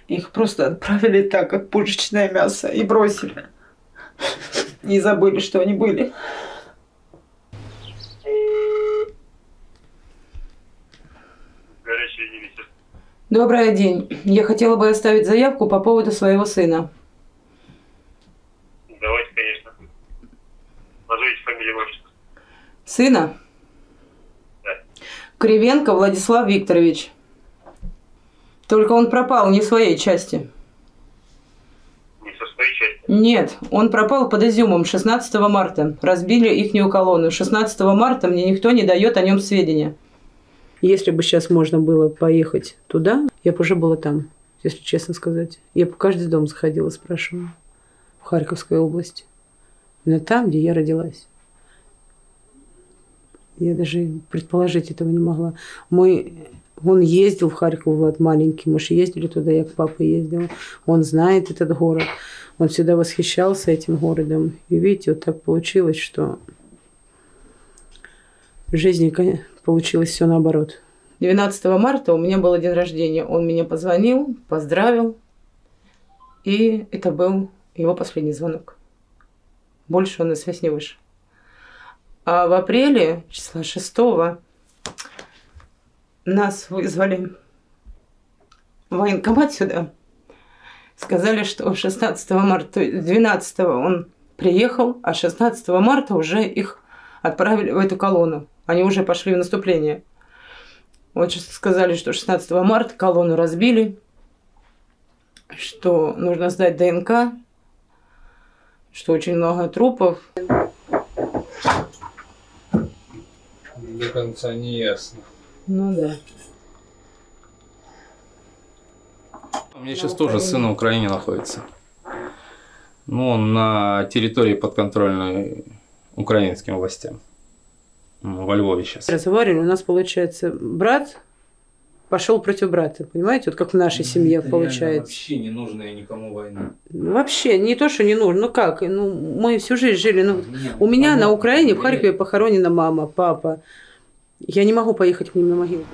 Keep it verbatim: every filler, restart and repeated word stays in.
Их просто отправили так, как пушечное мясо, и бросили. И забыли, что они были. Горячая невеста. Добрый день. Я хотела бы оставить заявку по поводу своего сына. Давайте, конечно. Назовите фамилию, отчество. Сына? Да. Кривенко Владислав Викторович. Только он пропал не в своей части. Не со своей части? Нет, он пропал под Изюмом шестнадцатого марта. Разбили ихнюю колонну. шестнадцатого марта мне никто не дает о нем сведения. Если бы сейчас можно было поехать туда, я бы уже была там, если честно сказать. Я бы в каждый дом заходила, спрашивала. В Харьковской области. Именно там, где я родилась. Я даже предположить этого не могла. Мы... Он ездил в Харьков, Влад, маленький. Мы же ездили туда, я к папе ездила. Он знает этот город. Он всегда восхищался этим городом. И видите, вот так получилось, что в жизни получилось все наоборот. двенадцатого марта у меня был день рождения. Он мне позвонил, поздравил. И это был его последний звонок. Больше он на связь не вышел. А в апреле, числа шестого, нас вызвали в военкомат сюда. Сказали, что шестнадцатого марта, то есть двенадцатого он приехал, а шестнадцатого марта уже их отправили в эту колонну. Они уже пошли в наступление. Вот сказали, что шестнадцатого марта колонну разбили, что нужно сдать ДНК, что очень много трупов. До конца не ясно. Ну да. У меня сейчас тоже сын на Украине находится. Ну, он на территории подконтрольной украинским властям. Во Львове сейчас. Разговаривали, у нас, получается, брат пошел против брата. Понимаете, вот как в нашей семье это получается. Вообще не нужная никому война. Вообще, не то, что не нужно. Ну как? Ну, мы всю жизнь жили. Ну, Нет, у меня понятно, на Украине, в понятно. Харькове похоронена мама, папа. Я не могу поехать к ним на могилу.